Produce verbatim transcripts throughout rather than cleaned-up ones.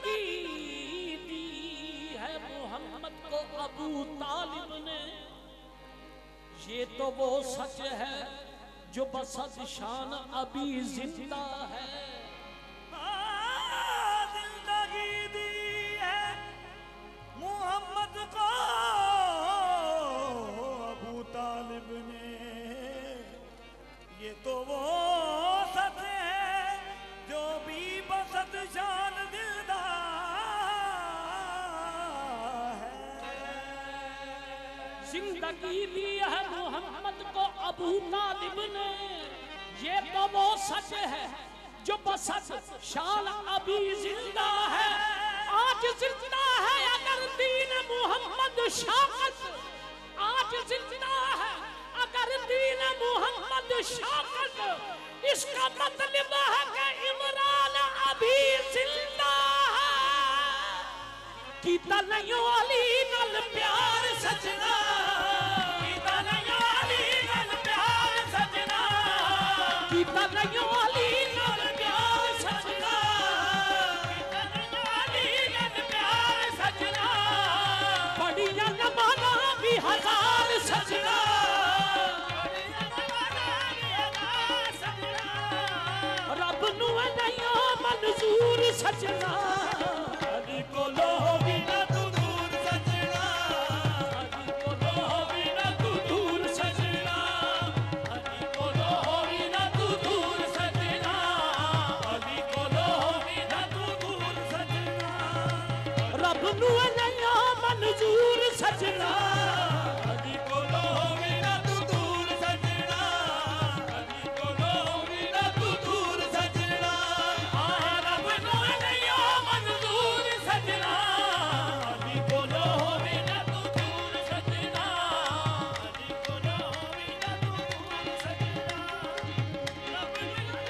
जिंदगी दी है मोहम्मद को अबू तालिब ने, ये तो वो सच है जो बसत शान अभी जिंदा है। जिंदगी दी है मोहम्मद को अबू तालिब ने, ये तो वो सच है जो भी बसत शान जिंदा है। जिंदगी दी है मोहम्मद को अबू तालिब ने, ये तो वो सच है जो बसत शान अभी जिंदा है। आज जिंदा है अगर दीन मोहम्मद शाकत, आज जिंदा है अगर दीन मोहम्मद शाकत, इसका मतलब है कि इमरान अभी जिंदा है। की तलयो अली नल प्यार सजना, की तलयो अली नल प्यार सजना, की तलयो अली नल प्यार सजना, की तलयो अली नल प्यार सजना, बड़िया नमाना भी हजार सजना, बड़िया नमाना भी हजार सजना, रब नू नहीं मंजूर सजना। अली कोलो भी ना तू दूर सजना, अली कोलो भी ना तू दूर सजना, अली कोलो भी ना तू दूर सजना, अली कोलो भी ना तू दूर सजना, रब नू नहीं मंजूर सजना। अली कोलो भी ना तू दूर सजना, अली कोलो भी ना तू दूर सजना, रब नू नहीं मंजूर सजना, अली कोलो भी ना तू दूर सजना, अली कोलो भी ना तू दूर सजना, रब नू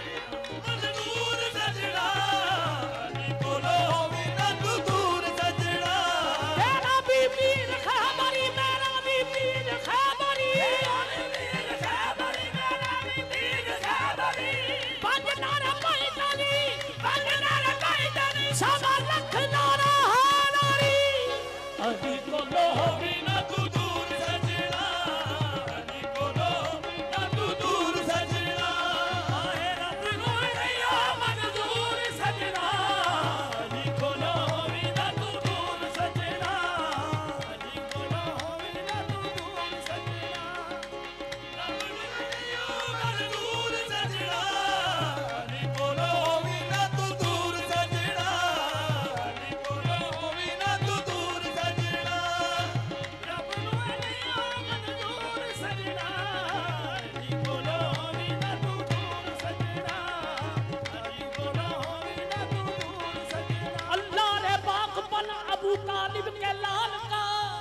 मंजूर सजना, अली कोलो भी ना तू दूर सजना। तेरा भी पीर खैबरी मेरा भी पीर खैबरी, तेरा भी पीर खैबरी मेरा भी पीर खैबरी, पंज नारा पैदली, पंज नारा पैदली, सवा लख नारा हानारी। अली कोलो भी ना तू दूर सजना, अली कोलो भी ना तू दूर सजना, आए रब नू नहीं मंजूर सजना, अली कोलो भी ना तू दूर सजना, अली कोलो भी ना तू दूर सजना, रब नू नहीं मंजूर सजना, अली कोलो भी ना तू दूर सजना, अली कोलो भी ना तू दूर सजना, रब नू नहीं मंजूर सजना, अली कोलो भी ना तू दूर सजना, अली कोलो भी ना तू दूर सजना। अल्लाह ने बाकपन अबू तालिब के लाल का,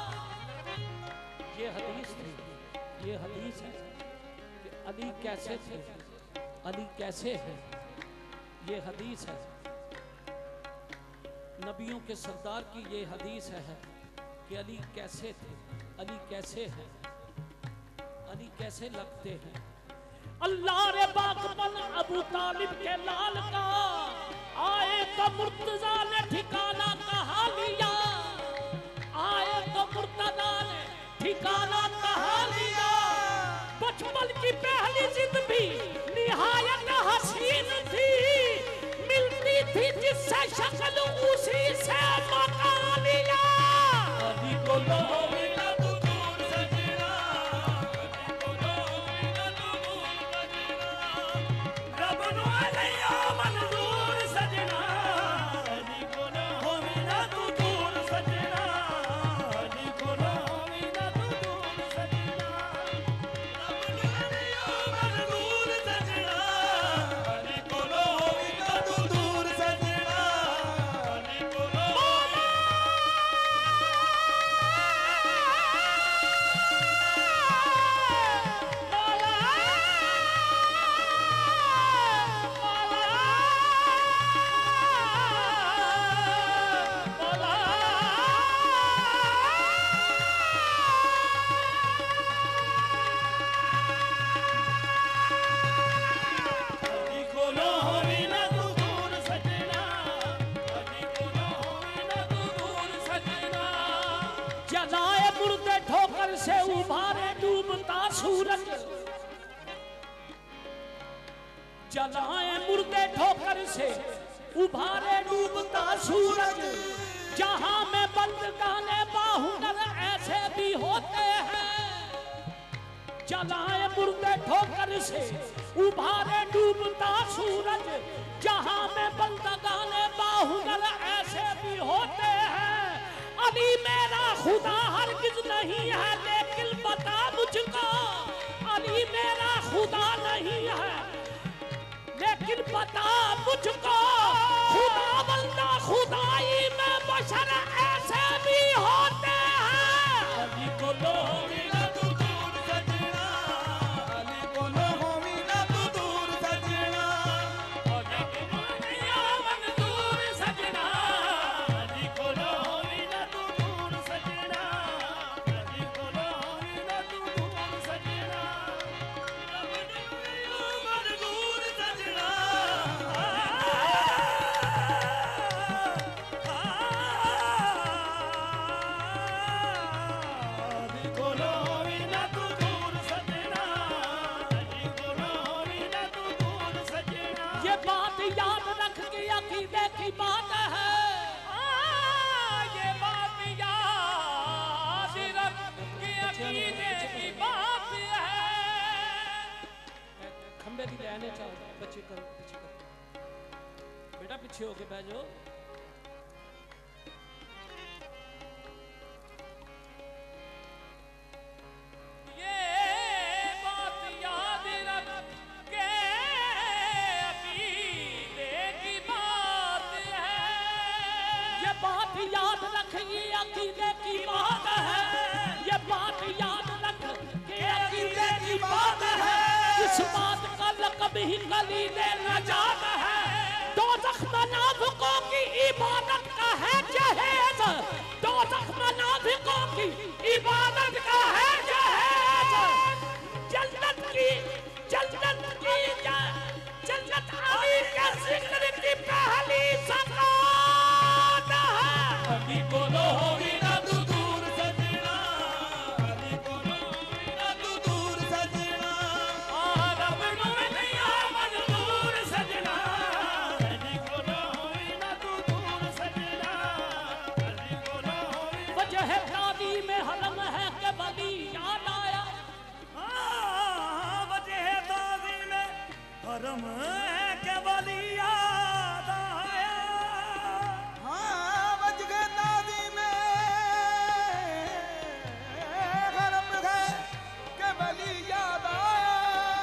ये हदीस थी, ये हदीस है कि अली कैसे थे, अली कैसे है, ये हदीस है। नबियों के सरदार की ये हदीस है कि अली कैसे थे, अली कैसे हैं, अली कैसे लगते हैं। अल्लाह रे बाकपन अबू तालिब के लाल का, आए तो मुर्तजा ने ठिकाना कहा लिया, आए तो मुर्तजा ने ठिकाना कहा लिया। बचपन की पहली जिद भी निहायत हसीन थी, मिलती थी जिससे शक्ल उसी से मका लिया। अली कोलो भी ना तू दूर सजना, अली कोलो भी ना तू दूर सजना, रब नू नहीं मंजूर सजना, अली कोलो भी ना तू दूर सजना, अली कोलो भी ना तू दूर सजना, रब नू नहीं मंजूर सजना, अली कोलो भी ना तू दूर सजना, अली कोलो ठोकर से उभारे डूबता सूरज, जलाए मुर्दे ठोकर से उभारे डूबता सूरज। जहां में बंद गाने बाहुनर ऐसे भी होते हैं, जलाए मुर्दे ठोकर से उभारे डूबता सूरज। जहां में बंद गाने बाहुनर ऐसे भी होते हैं। अली मेरा खुदा हरगिज नहीं है, लेकिन बता मुझको अली मेरा खुदा नहीं है, लेकिन बता मुझको खुदा बंदा खुदाई में बशर ऐसे भी होते हैं। अली को लोगी ना तू दूर सजना, अली को लोगी ना तू दूर सजना, अली को दुनिया मन दूर सजना, अली को लोगी ना तू दूर सजना, अली को लोगी ना तू दूर सजना, अब दुनिया मन दूर सजना। ये बात याद रख के अकीदे की बात है, ये बात याद रख के अकीदे की बात है। खंबे की रहने चाहो बच्चे कर पीछे कर बेटा, पीछे होके बैठ जाओ। ये बात याद रख के अकीदे की बात है, ये बात याद रख ये अकीदे की बात है, ये बात याद रख के अकीदे की बात है। इस बात का लक़ब ही कलीले नजात है। दोज़ख मुनाफ़िक़ों की इबादत का है जहेज, दोज़ख मुनाफ़िक़ों की इबादत का है जहेज। जन्नत की जन्नत की जन्नत अली के ज़िक्र की पहली सकात है। अली को लोगी ना तू दूर सजना, अली को लोगी ना तू दूर सजना, रब दुनिया मन दूर सजना, अली को लोगी ना तू दूर सजना, अली को लोगी। वजह दादी में हलम है के बली याद आया, वजह दादी में हरम है के बली याद आया। हाँ वजह दादी में हरम है के बली याद आया।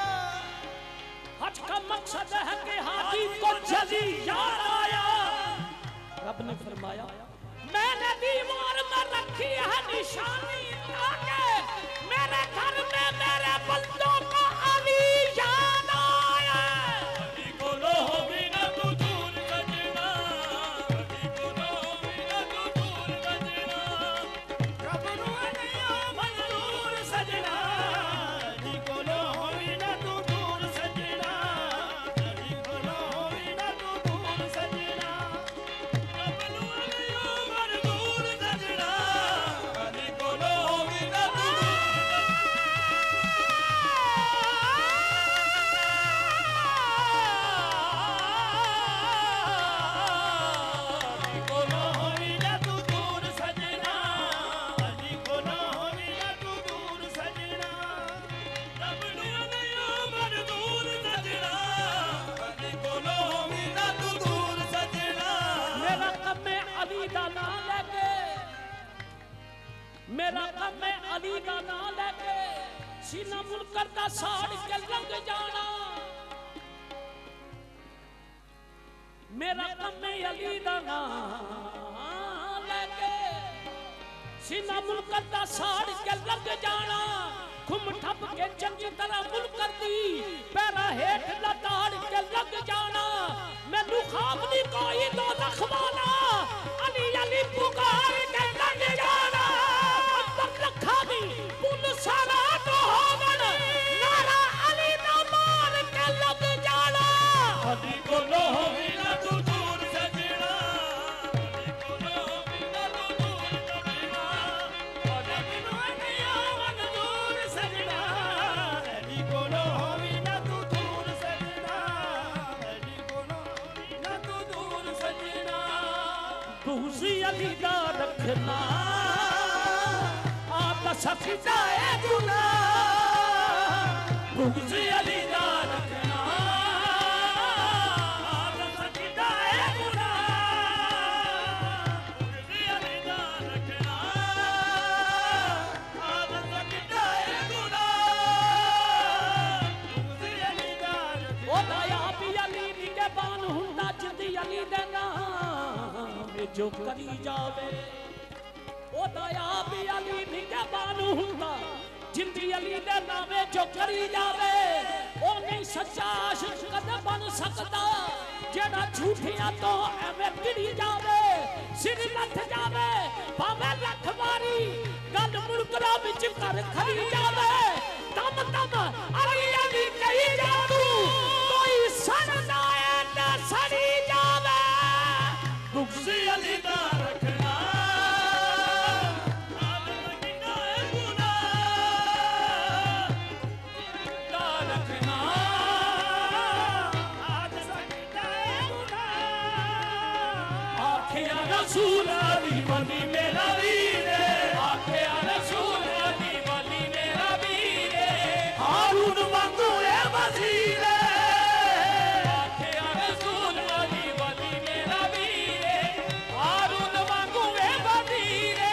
हज का मकसद है कि हाथी को जली याद आया। रब ने फरमाया मैंने दीवार में रखी है निशानी, ताकि मेरे घर में मेरे बंदों को अली याद आया। अली को लोगी ना तू दूर सजना, अली को लोगी ना तू दूर सजना, रब दुनिया मन दूर सजना, अली को लोगी ना तू दूर सजना, अली को लोगी ना तू दूर सजना, रब दुनिया मन दूर सजना, अली को लोगी ना तू दूर। अली को लोगी ना तू दूर सजना, अली को लोगी ना तू दूर सजना, रब दुनिया मन दूर सजना, अली को लोगी ना तू दूर सजना। मेरा कम में अली दा नाम लेके, मेरा कम में अली दा नाम लेके सीना मुनकर दा साड़ के लंघ जाना। मेरा कम में अली दा नाम लेके सीना मुनकर दा साड़ के लंघ जाना। घुम ठप के चंगी तरह मुनकर दी पैरा हेठ लताड़ के लग जाना। मैनू ख्वाब नहीं कोई दो वाला, अली अली पुकार के लग जाना। अंदर रखा दी पुल सारा तो होवन, नारा अली दा मार के लग जाना। अली को लोगी ना तू दूर सजना, अली को लोगी ना तू दूर सजना, अली को दुनिया अली दा रखना आता सखीदा है गुना बुग़्ज़ अली दा रखना आता सखीदा है गुना बुग़्ज़ अली दा रखना आता सखीदा है गुना बुग़्ज़ अली दा रखना ओ दया भी अली के बान हुंदा जिंदी अली दे नाम जो करी जावे ओ दया भी अली के बान हुंदा जिंदी अली दे नामे जो करी जावे ओ नहीं सच्चा आशिक कदे बन सकदा जेड़ा झूठियां तो एवें गिरी जावे सिर लथ जावे भावे लख वारी गल मुड़करा विच कर खरी जावे तम तम अली अली कही जा तू कोई सन ना है ना सड़ी जावे बुग़्ज़ अली दा रखना रसूल अली वली मेरा वीर आखे रसूल अली वली मेरा वीर हारून वांगू है वज़ीर आखे रसूल अली वली मेरा वीर हारून वांगू है वज़ीर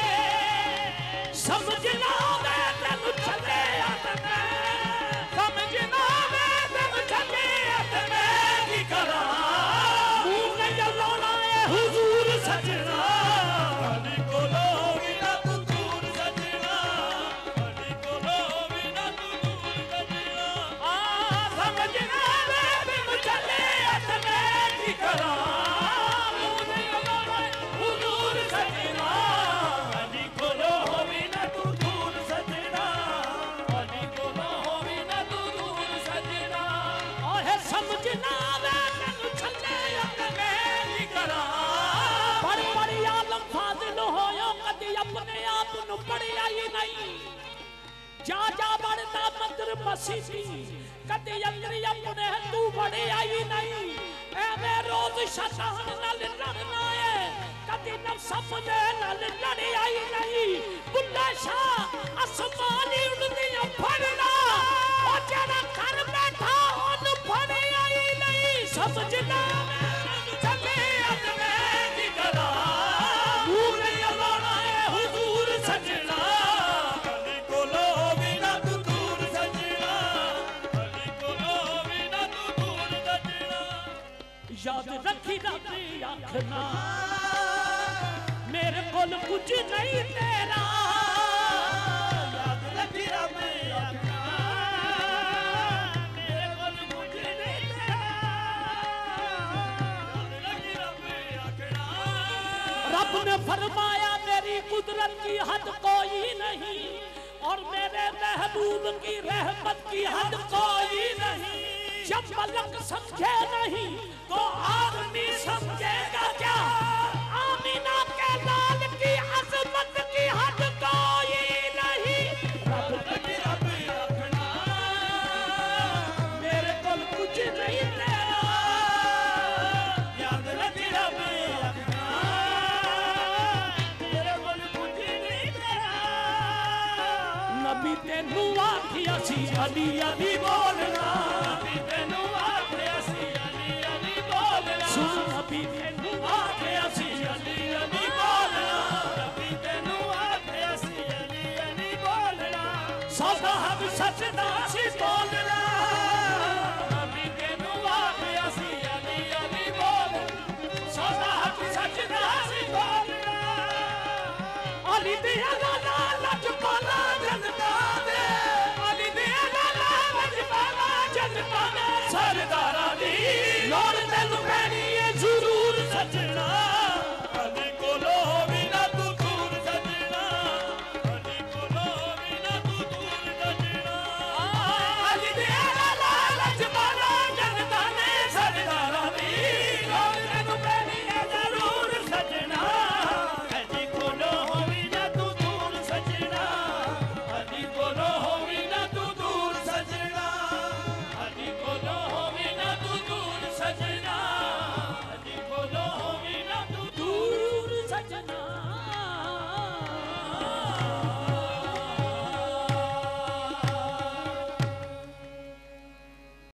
समझना मैं तेनू चले हथ में समझना मैं तेनू चले हथ में की करा मुंह नहीं जलाना है हुजूर सजना अली को लोगी ना तू दूर सजना अली को लोगी ना तू दूर सजना आ समझना मैं बिन चले हथ में की करा मुंह नहीं जलाना हुजूर सजना अली को लोगी ना तू दूर सजना अली को लोगी ना तू दूर सजना ओहे समझना मैं बिन चले हथ में की करा पर पर आलम फाजिल होयो कदी अपने आप नु पढ़िया ही नहीं जा जा बढ़ता मंदिर मसीती कदी अंदर अपने तू बढ़िया ही नहीं एवे रोज शैतान नाल लड़ना है कदी नफ्स अपने नाल लड़िया ही नहीं बुल्ला शाह आसमानी उड़दियां फड़ना ओ जेड़ा घर बैठा ओनु फड़िया ही नहीं समझना चले हथ में की करा मुंह नहीं जलाना है हुजूर सजना अली को लोगी ना तू दूर सजना अली को लोगी ना तू दूर सजना याद रखी रब आखना मेरे कोल कुछ नहीं तेरा याद रखी रब आखना मेरे कोल कुछ नहीं तेरा रब ने फरमाया मेरी कुदरत की हद कोई नहीं और मेरे महबूब की रहमत की हद कोई नहीं जब मलक समझे नहीं तो आदमी समझेगा क्या आमीना के लाल की अजमत की हद कोई नहीं रब की रब रखना मेरे कोल कुछ नहीं तेरा याद रखी रब रखना मेरे कोल कुछ नहीं तेरा नबी तेनू आखिया सी अली अली बोलना नबी तेनू आखिया सी अली अली बोलना सुन नबी तेनू आखिया सी अली अली बोलना नबी तेनू आखिया सी अली अली बोलना सदा हम सचदा